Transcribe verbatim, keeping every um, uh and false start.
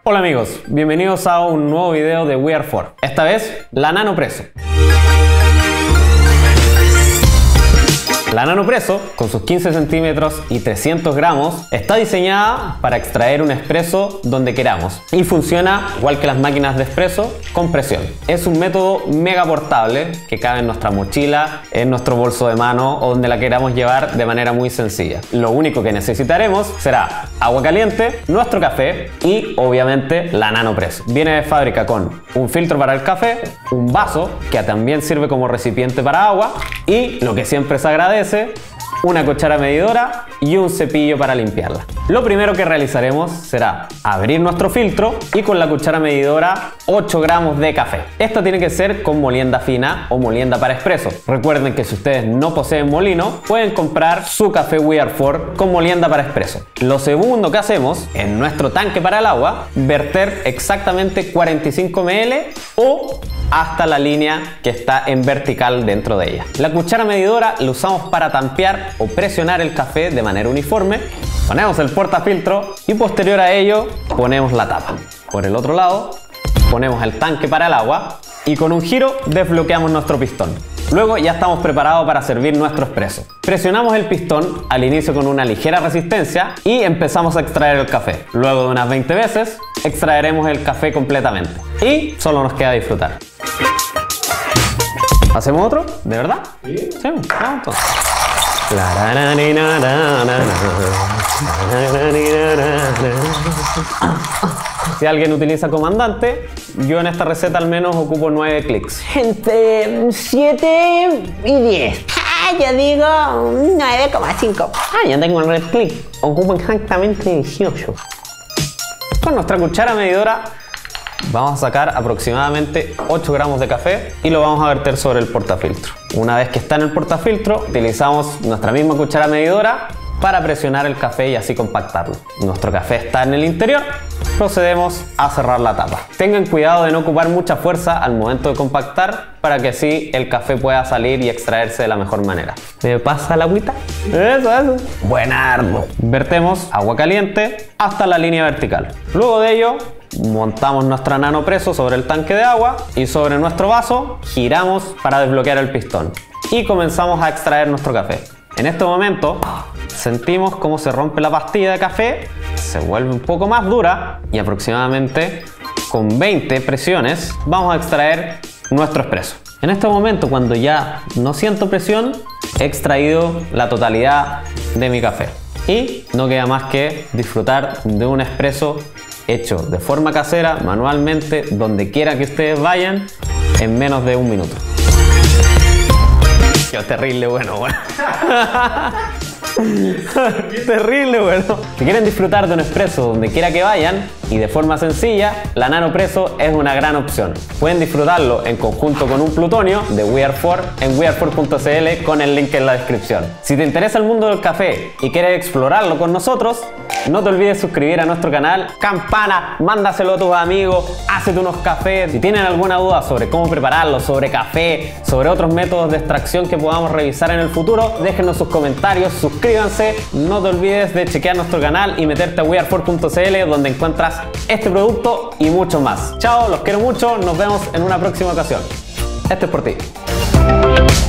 Hola amigos, bienvenidos a un nuevo video de We Are For. Esta vez, la Nanopresso. La Nanopresso, con sus quince centímetros y trescientos gramos, está diseñada para extraer un espresso donde queramos y funciona igual que las máquinas de espresso con presión. Es un método mega portable que cabe en nuestra mochila, en nuestro bolso de mano o donde la queramos llevar de manera muy sencilla. Lo único que necesitaremos será agua caliente, nuestro café y obviamente la Nanopresso. Viene de fábrica con un filtro para el café, un vaso que también sirve como recipiente para agua y, lo que siempre se agradece, una cuchara medidora y un cepillo para limpiarla. Lo primero que realizaremos será abrir nuestro filtro y con la cuchara medidora ocho gramos de café. Esta tiene que ser con molienda fina o molienda para espresso. Recuerden que si ustedes no poseen molino, pueden comprar su café We Are For con molienda para espresso. Lo segundo que hacemos en nuestro tanque para el agua, verter exactamente cuarenta y cinco mililitros o hasta la línea que está en vertical dentro de ella. La cuchara medidora la usamos para tampear o presionar el café de manera uniforme. Ponemos el portafiltro y posterior a ello ponemos la tapa. Por el otro lado ponemos el tanque para el agua y con un giro desbloqueamos nuestro pistón. Luego ya estamos preparados para servir nuestro espresso. Presionamos el pistón al inicio con una ligera resistencia y empezamos a extraer el café. Luego de unas veinte veces extraeremos el café completamente y solo nos queda disfrutar. ¿Hacemos otro? ¿De verdad? Sí. Sí, vamos entonces. Si alguien utiliza comandante, yo en esta receta al menos ocupo nueve clics. Entre siete y diez. Ah, yo digo nueve coma cinco. Ah, ya tengo el red click. Ocupo exactamente dieciocho. Con nuestra cuchara medidora vamos a sacar aproximadamente ocho gramos de café y lo vamos a verter sobre el portafiltro. Una vez que está en el portafiltro, utilizamos nuestra misma cuchara medidora para presionar el café y así compactarlo. Nuestro café está en el interior, procedemos a cerrar la tapa. Tengan cuidado de no ocupar mucha fuerza al momento de compactar para que así el café pueda salir y extraerse de la mejor manera. ¿Me pasa la agüita? Eso, eso. Buenardo. Vertemos agua caliente hasta la línea vertical. Luego de ello, montamos nuestra Nanopresso sobre el tanque de agua y sobre nuestro vaso giramos para desbloquear el pistón y comenzamos a extraer nuestro café. En este momento sentimos cómo se rompe la pastilla de café, se vuelve un poco más dura y aproximadamente con veinte presiones vamos a extraer nuestro espresso. En este momento, cuando ya no siento presión, he extraído la totalidad de mi café y no queda más que disfrutar de un espresso hecho de forma casera, manualmente, donde quiera que ustedes vayan, en menos de un minuto. Qué terrible bueno, bueno. Terrible bueno. Si quieren disfrutar de un espresso donde quiera que vayan y de forma sencilla, la Nanopresso es una gran opción. Pueden disfrutarlo en conjunto con un plutonio de We Are For en we are for punto c l con el link en la descripción. Si te interesa el mundo del café y quieres explorarlo con nosotros, no te olvides suscribir a nuestro canal, campana, mándaselo a tus amigos, hácete unos cafés. Si tienen alguna duda sobre cómo prepararlo, sobre café, sobre otros métodos de extracción que podamos revisar en el futuro, déjenos sus comentarios, suscríbanse, no te olvides de chequear nuestro canal y meterte a we are for punto c l donde encuentras este producto y mucho más. Chao, los quiero mucho, nos vemos en una próxima ocasión. Esto es por ti.